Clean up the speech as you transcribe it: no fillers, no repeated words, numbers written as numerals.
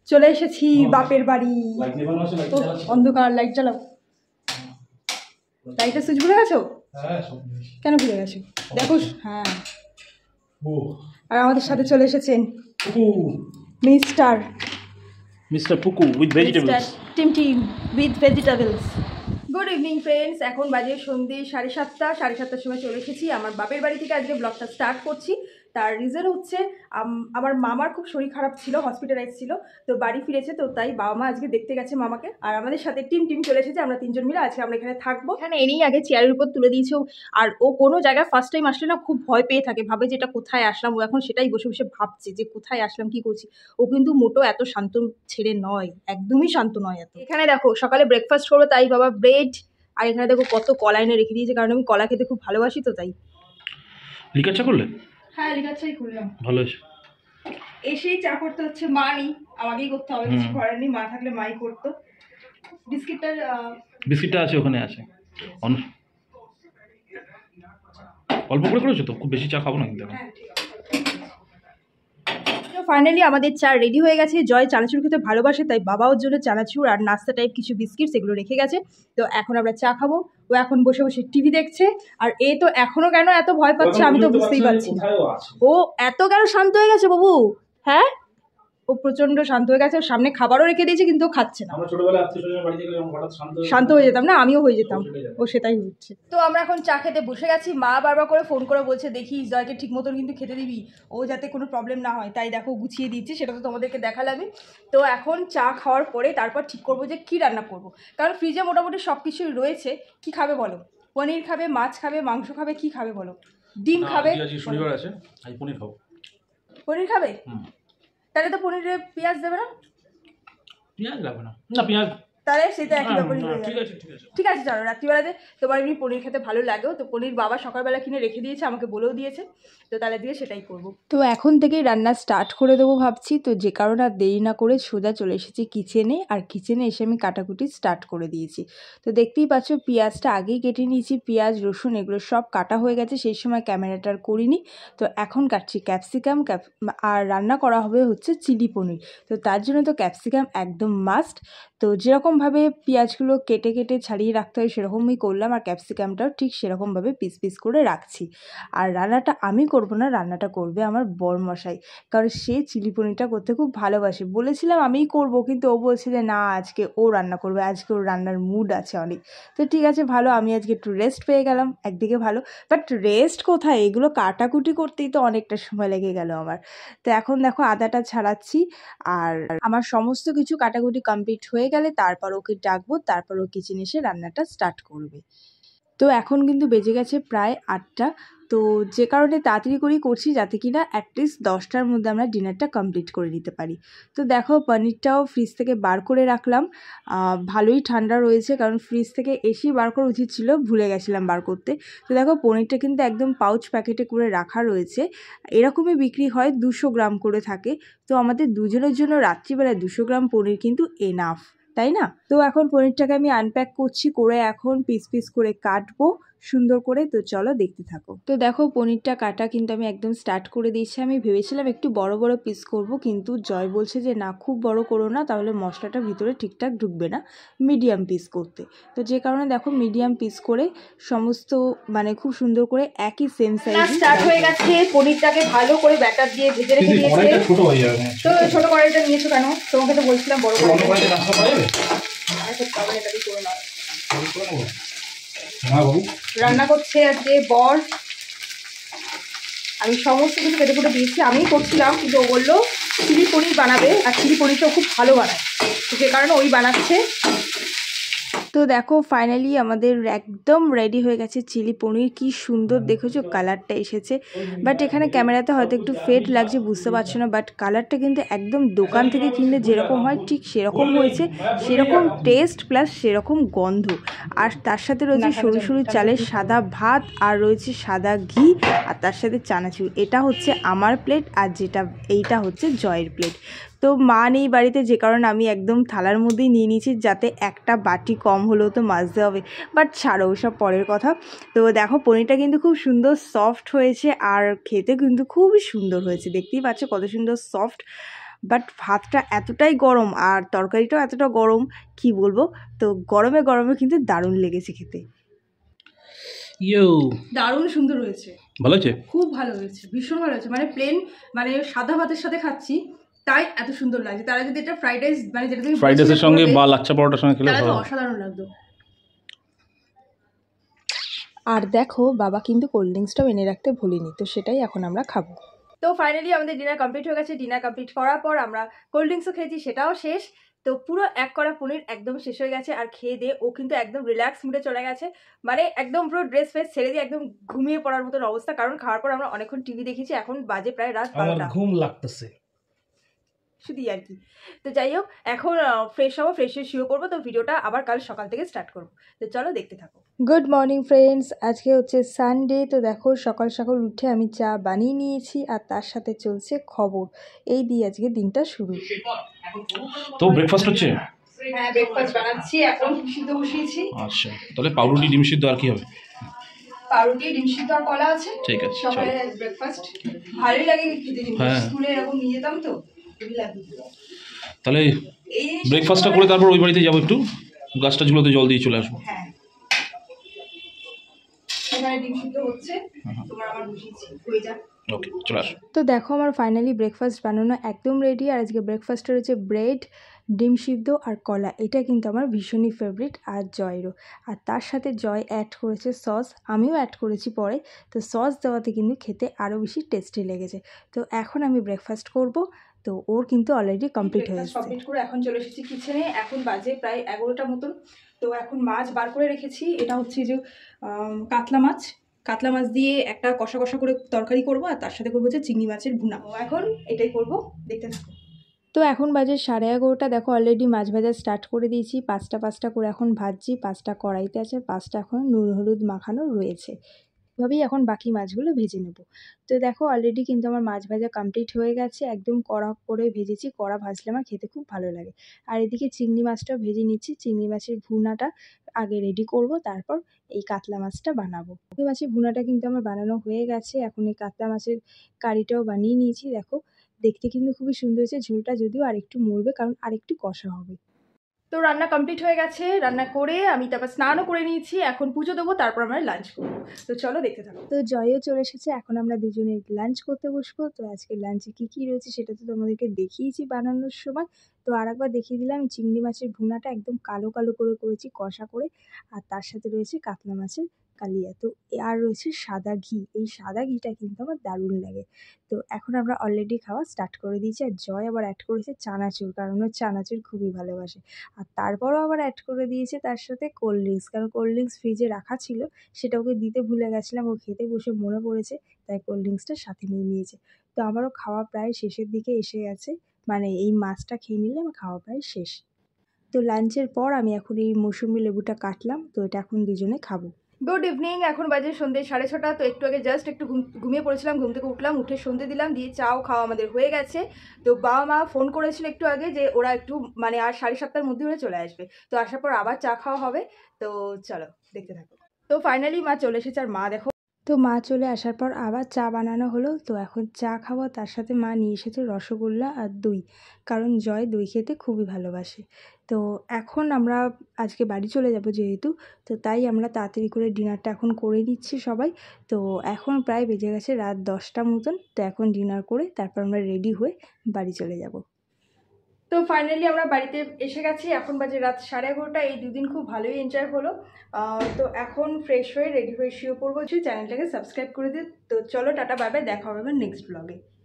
চলে এসেছি বাপের বাড়ি। অন্ধকার, লাইট জ্বালাও। লাইটের সুইচ ভুলে গেছো? কেন ভুলে গেছো? দেখো। হ্যাঁ, আর আমাদের সাথে চলে এসেছেন mister Puku with vegetables. Team with vegetables. Good evening friends, এখন বাজে সন্ধ্যে 7:30। 7:30টার সময় চলে এসেছি আমার বাপের বাড়ি থেকে। আজকে ব্লগটা স্টার্ট করছি। তার রিজন হচ্ছে আমার মামার খুব শরীর খারাপ ছিল, হসপিটালাইজ ছিল, তো বাড়ি ফিরেছে, তো তাই বাবা মা আজকে দেখতে গেছে মামাকে। আর আমাদের সাথে টিম চলে এসেছে, আমরা 3জন মিলে আজকে আমরা এখানে থাকবো। এখানে এনেই আগে চেয়ারের উপর তুলে দিয়েছে। আর ও কোনো জায়গায় ফার্স্ট টাইম আসলে না খুব ভয় পেয়ে থাকে, ভাবে যে এটা কোথায় আসলাম। ও এখন সেটাই বসে বসে ভাবছে যে কোথায় আসলাম, কি করছি। ও কিন্তু মোটো এত শান্ত ছেলে নয়, একদমই শান্ত নয় এত। এখানে দেখো সকালে ব্রেকফাস্ট করবো, তাই বাবা ব্রেড, আর এখানে দেখো কত কলা এনে রেখে দিয়েছে, কারণ আমি কলা খেতে খুব ভালোবাসি, তো তাই। লিকার চা করলে? হ্যাঁ, লিকার চাই করলাম। ভালো হয়েছে। এসেই চা করতে হচ্ছে, মা নেই, আমাকেই করতে হবে, কিছু করার নেই। মা থাকলে মাই করতো। বিস্কিটটা আছে, ওখানে আছে। অল্প করে করেছো তো, খুব বেশি চা খাবো না কিন্তু। ফাইনালি আমাদের চা রেডি হয়ে গেছে। জয় চানাচুর খেতে ভালোবাসে, তাই বাবা ওর জন্য চানাচুর আর নাস্তা টাইপ কিছু বিস্কিট সেগুলো রেখে গেছে। তো এখন আমরা চা খাবো। ও এখন বসে বসে টিভি দেখছে। আর এ তো এখনো কেন এত ভয় পাচ্ছে আমি তো বুঝতেই পারছি না। ও এত কেন শান্ত হয়ে গেছে বাবু? হ্যাঁ, ও প্রচন্ড শান্ত হয়ে গেছে। ওর সামনে খাবারও রেখে দিয়েছে, কিন্তু ও খাচ্ছে না। শান্ত হয়ে যেতাম না, আমিও হয়ে যেতাম। ও সেটাই হচ্ছে। তো আমরা এখন চা খেতে বসে গেছি। মা বারবার করে ফোন করে বলছে দেখিস জয়কে ঠিক মতন কিন্তু খেতে দিবি, ও যাতে কোনো প্রবলেম না হয়, তাই দেখো গুছিয়ে দিচ্ছি। সেটা তো তোমাদেরকে দেখালামই। তো এখন চা খাওয়ার পরে তারপর ঠিক করবো যে কী রান্না করব, কারণ ফ্রিজে মোটামুটি সব কিছুই রয়েছে। কি খাবে বলো? পনির খাবে, মাছ খাবে, মাংস খাবে, কি খাবে বলো? ডিম খাবে? পনির খাবে? তাহলে তো পনিরে পেঁয়াজ দেবে না? পেঁয়াজ লাগবে না, না পেঁয়াজ তাহলে সেটা একই ব্যাপারই হয়ে যাবে। ঠিক আছে, চলো রাত্রিবেলাতে তোমার এমনি পনির খেতে ভালো লাগেও, তো পনির বাবা সকালবেলা কিনে রেখে দিয়েছে, আমাকে বলেও দিয়েছে, তো তাহলে দিয়ে সেটাই করব। তো এখন থেকেই রান্না স্টার্ট করে দেবো ভাবছি। তো যে কারণে আর দেরি না করে সোজা চলে এসেছি কিচেনে। আর কিচেনে এসে আমি কাটাকুটি স্টার্ট করে দিয়েছি। তো দেখতেই পাচ্ছ পেঁয়াজটা আগেই কেটে নিয়েছি। পেঁয়াজ রসুন এগুলো সব কাটা হয়ে গেছে, সেই সময় ক্যামেরাটার করিনি। তো এখন কাটছি ক্যাপসিকাম, আর রান্না করা হবে হচ্ছে চিলি পনির। তো তার জন্য তো ক্যাপসিকাম একদম মাস্ট। তো যেরকমভাবে পেঁয়াজগুলো কেটে কেটে ছাড়িয়ে রাখতে হয় সেরকমই করলাম, আর ক্যাপসিকামটাও ঠিক সেরকমভাবে পিস পিস করে রাখছি। আর রান্নাটা আমি করব না, রান্নাটা করবে আমার বরমশাই, কারণ সে চিলি পনিরটা করতে খুব ভালোবাসে। বলেছিলাম আমিই করব, কিন্তু ও বলছে যে না, আজকে ও রান্না করবে, আজকে ওর রান্নার মুড আছে অনেক। তো ঠিক আছে, ভালো, আমি আজকে একটু রেস্ট পেয়ে গেলাম, একদিকে ভালো। বাট রেস্ট কোথায়, এগুলো কাটাকুটি করতেই তো অনেকটা সময় লেগে গেল আমার। তো এখন দেখো আদাটা ছাড়াচ্ছি, আর আমার সমস্ত কিছু কাটাকুটি কমপ্লিট হয়ে গেলে তারপর ওকে ডাকবো, তারপর ও কিচেনে এসে রান্নাটা স্টার্ট করবে। তো এখন কিন্তু বেজে গেছে প্রায় 8টা। তো যে কারণে তাড়াতাড়ি করেই করছি, যাতে কিনা অ্যাটলিস্ট 10টার মধ্যে আমরা ডিনারটা কমপ্লিট করে নিতে পারি। তো দেখো পনিরটাও ফ্রিজ থেকে বার করে রাখলাম। ভালোই ঠান্ডা রয়েছে, কারণ ফ্রিজ থেকে এসেই বার করা উচিত ছিল, ভুলে গেছিলাম বার করতে। তো দেখো পনিরটা কিন্তু একদম পাউচ প্যাকেটে করে রাখা রয়েছে। এরকমই বিক্রি হয়, 200 গ্রাম করে থাকে। তো আমাদের দুজনের জন্য রাত্রিবেলায় 200 গ্রাম পনির কিন্তু এনাফ, তাই না? তো এখন পনিরটাকে আমি আনপ্যাক করছি, করে এখন পিস পিস করে কাটবো সুন্দর করে। তো চলো দেখতে থাকো। তো দেখো পনিরটা কাটা কিন্তু আমি একদম স্টার্ট করে দিয়েছি। আমি ভেবেছিলাম একটু বড় বড় পিস করব, কিন্তু জয় বলছে যে না, খুব বড় করো না, তাহলে মশলাটা ভিতরে ঠিকঠাক ঢুকবে না, মিডিয়াম পিস করতে। তো যে কারণে দেখো মিডিয়াম পিস করে সমস্ত মানে খুব সুন্দর করে একই সেম সাইজ স্টার্ট হয়ে গেছে। পনিরটাকে ভালো করে ব্যাটার দিয়ে ভেজে রেখে দিয়েছে। তো ছোট কড়াইটা নিয়েছো কেন? তোমাকে তো বলছিলাম বড় রান্না করছে আজকে বর। আমি সমস্ত কিছু কেটে কুটে দিয়েছি, আমিই করছিলাম, কিন্তু ও বললো চিলি পনির বানাবে, আর চিলি পনিরটাও খুব ভালো বানায়, তো যে কারণে ওই বানাচ্ছে। তো দেখো ফাইনালি আমাদের একদম রেডি হয়ে গেছে চিলি পনির। কি সুন্দর দেখেছো কালারটা এসেছে, বাট এখানে ক্যামেরাতে হয়তো একটু ফেড লাগছে, বুঝতে পারছো না, বাট কালারটা কিন্তু একদম দোকান থেকে কিনলে যেরকম হয় ঠিক সেরকম হয়েছে। সেরকম টেস্ট প্লাস সেরকম গন্ধ। আর তার সাথে রয়েছে সরু সরু চালের সাদা ভাত, আর রয়েছে সাদা ঘি, আর তার সাথে চানাচুর। এটা হচ্ছে আমার প্লেট, আর এইটা হচ্ছে জয়ের প্লেট। তো মা নেই বাড়িতে, যে কারণে আমি একদম থালার মধ্যেই নিয়ে নিয়েছি, যাতে একটা বাটি কম হলেও তো মাজতে হবে। বাট ছাড়ো, ওসব পরের কথা। তো দেখো পনিরটা কিন্তু খুব সুন্দর সফট হয়েছে, আর খেতে কিন্তু খুবই সুন্দর হয়েছে। দেখতেই পাচ্ছ কত সুন্দর সফট। বাট ভাতটা এতটাই গরম আর তরকারিটাও এতটা গরম কি বলবো। তো গরমে গরমে কিন্তু দারুণ লেগেছে খেতে। দারুণ সুন্দর হয়েছে, ভালো হয়েছে, খুব ভালো হয়েছে, ভীষণ ভালো হয়েছে। মানে প্লেন মানে সাদা ভাতের সাথে খাচ্ছি তাই এত সুন্দর লাগছে। তারা যদি এটা ফ্রাইড রাইস মানে যেটা তুমি ফ্রাইড রাইসের সঙ্গে বা লাচ্ছা পরোটার সঙ্গে খেলে তাহলে তো অসাধারণ লাগতো। আর দেখো বাবা কিন্তু কোল্ড ড্রিঙ্কসটাও এনে রাখতে ভুলিনি, তো সেটাই এখন আমরা খাবো। তো ফাইনালি আমাদের ডিনার কমপ্লিট হয়ে গেছে। ডিনার কমপ্লিট করার পর আমরা কোল্ড ড্রিঙ্কসও খেয়েছি, সেটাও শেষ। তো পুরো এক কড়া পনির একদম শেষ হয়ে গেছে। আর খেয়ে দিয়ে ও কিন্তু একদম রিল্যাক্স মুডে চলে গেছে, মানে একদম পুরো ড্রেস ফ্রেস ছেড়ে দিয়ে একদম ঘুমিয়ে পড়ার মতন অবস্থা। কারণ খাওয়ার পর আমরা অনেকক্ষণ টিভি দেখেছি, এখন বাজে প্রায় রাত 12টা। ঘুম লাগতেছে শুধু আর কি। তো যাই হোক, এখন ফ্রেশ হবো, ফ্রেশ হয়ে শুয়ে পড়বো। তো ভিডিওটা আবার কাল সকাল থেকে স্টার্ট করবো, তো চলো দেখতে থাকো। গুড মর্নিং ফ্রেন্ডস, আজকে হচ্ছে সানডে। তো দেখো সকাল সকাল উঠে আমি চা বানিয়ে নিয়েছি আর তার সাথে চলছে খবর। এই দিয়ে আজকে দিনটা শুরু। তো ব্রেকফাস্ট হচ্ছে? হ্যাঁ ব্রেকফাস্ট বানাচ্ছি, এখন ডিম সিদ্ধ বসিয়েছি। আচ্ছা, তাহলে পাউরুটি ডিম সিদ্ধ আর কি হবে? পাউরুটি ডিম সিদ্ধ আর কলা আছে। ঠিক আছে, সকালে ব্রেকফাস্ট ভালোই লাগে খেতে, স্কুলে এরকম নিয়ে যেতাম তো খুবই লাগে। তাহলে ব্রেকফাস্টটা করে তারপর ওই বাড়িতে যাবো, একটু গাছটা ঝুলোতে জল দিয়ে চলে আসবো। হ্যাঁ এখানে ডিম সিদ্ধ হচ্ছে, তোমার আমার বসিয়েছি, হয়ে যাক। ওকে, চলে আসো। তো দেখো আমার ফাইনালি ব্রেকফাস্ট বানানো একদম রেডি। আর আজকে ব্রেকফাস্টে রয়েছে ব্রেড, ডিম সিদ্ধ আর কলা। এটা কিন্তু আমার ভীষণই ফেভারিট আর জয়েরও। আর তার সাথে জয় অ্যাড করেছে সস, আমিও অ্যাড করেছি পরে। তো সস দেওয়াতে কিন্তু খেতে আরও বেশি টেস্টি লেগেছে। তো এখন আমি ব্রেকফাস্ট করব। তো ওর কিন্তু অলরেডি কমপ্লিট হয়ে গেছে। কমপ্লিট করে এখন চলে এসেছি কিচেনে। এখন বাজে প্রায় 11টা মতন। তো এখন মাছ বার করে রেখেছি। এটা হচ্ছে যে কাতলা মাছ। কাতলা মাছ দিয়ে একটা কষা কষা করে তরকারি করবো, আর তার সাথে করবো যে চিংড়ি মাছের ভুনা। এখন এটাই করবো, দেখতে থাকো। তো এখন বাজে 11:30। দেখো অলরেডি মাছ ভাজা স্টার্ট করে দিয়েছি। পাঁচটা করে এখন ভাজছি। 5টা কড়াইতে আছে, 5টা এখন নুন হলুদ মাখানো রয়েছে। এভাবেই এখন বাকি মাছগুলো ভেজে নেব। তো দেখো অলরেডি কিন্তু আমার মাছ ভাজা কমপ্লিট হয়ে গেছে। একদম কড়া করে ভেজেছি, কড়া ভাজলে আমার খেতে খুব ভালো লাগে। আর এদিকে চিংড়ি মাছটাও ভেজে নিচ্ছি। চিংড়ি মাছের ভুনাটা আগে রেডি করব, তারপর এই কাতলা মাছটা বানাবো। চিংড়ি মাছের ভুনাটা কিন্তু আমার বানানো হয়ে গেছে। এখন এই কাতলা মাছের কারিটাও বানিয়ে নিয়েছি। দেখো দেখতে কিন্তু খুবই সুন্দর হয়েছে। ঝোলটা যদিও আরেকটু মরবে, কারণ আরেকটু কষা হবে। তো রান্না কমপ্লিট হয়ে গেছে। রান্না করে আমি তারপর স্নানও করে নিয়েছি। এখন পুজো দেবো, তারপর আমরা লাঞ্চ করবো। তো চলো দেখতে থাকো। তো জয়ও চলে এসেছে, এখন আমরা দুজনে লাঞ্চ করতে বসবো। তো আজকে লাঞ্চে কী কী রয়েছে সেটা তো তোমাদেরকে দেখিয়েছি বানানোর সময়। তো আরেকবার দেখিয়ে দিলাম। চিংড়ি মাছের ভুনাটা একদম কালো কালো করে করেছি, কষা করে। আর তার সাথে রয়েছে কাতলা মাছের কালিয়া। তো আর রয়েছে সাদা ঘি। এই সাদা ঘিটা কিন্তু আমার দারুণ লাগে। তো এখন আমরা অলরেডি খাওয়া স্টার্ট করে দিয়েছি। আর জয় আবার অ্যাড করেছে চানাচুর, কারণ ও চানাচুর খুবই ভালোবাসে। আর তারপরও আবার অ্যাড করে দিয়েছে তার সাথে কোল্ড ড্রিঙ্কস, কারণ কোল্ড ড্রিঙ্কস ফ্রিজে রাখা ছিল, সেটা ওকে দিতে ভুলে গেছিলাম। ও খেতে বসে মনে পড়েছে, তাই কোল্ড ড্রিঙ্কসটা সাথে নিয়ে নিয়েছে। তো আমারও খাওয়া প্রায় শেষের দিকে এসে গেছে, মানে এই মাছটা খেয়ে নিলে আমার খাওয়া প্রায় শেষ। তো লাঞ্চের পর আমি এখন এই মৌসুমি লেবুটা কাটলাম, তো এটা এখন দুজনে খাবো। গুড ইভিনিং, এখন বাজে সন্ধ্যে 6:30। তো একটু আগে জাস্ট একটু ঘুমিয়ে পড়েছিলাম, ঘুম থেকে উঠলাম, উঠে সন্ধ্যে দিলাম, দিয়ে চাও খাওয়া আমাদের হয়ে গেছে। তো বাবা মা ফোন করেছিল একটু আগে যে ওরা একটু মানে আর 7:30টার মধ্যে ওরা চলে আসবে। তো আসার পর আবার চা খাওয়া হবে। তো চলো দেখতে থাকো। তো ফাইনালি মা চলে এসেছে। আর মা দেখো, তো মা চলে আসার পর আবার চা বানানো হলো। তো এখন চা খাওয়া, তার সাথে মা নিয়ে এসেছে রসগোল্লা আর দই, কারণ জয় দই খেতে খুবই ভালোবাসে। তো এখন আমরা আজকে বাড়ি চলে যাব যেহেতু, তো তাই আমরা তাড়াতাড়ি করে ডিনারটা এখন করে নিচ্ছি সবাই। তো এখন প্রায় বেজে গেছে রাত 10টা মতন। তো এখন ডিনার করে তারপর আমরা রেডি হয়ে বাড়ি চলে যাব। তো ফাইনালি আমরা বাড়িতে এসে গেছি। এখন বাজে রাত 11:30। এই দুদিন খুব ভালোই এনজয় হলো। তো এখন ফ্রেশ হয়ে রেডি হয়ে শুয়ে পড়বো। চ্যানেলটাকে সাবস্ক্রাইব করে দিই। তো চলো টাটা বাই বাই, দেখা হবে নেক্সট ব্লগে।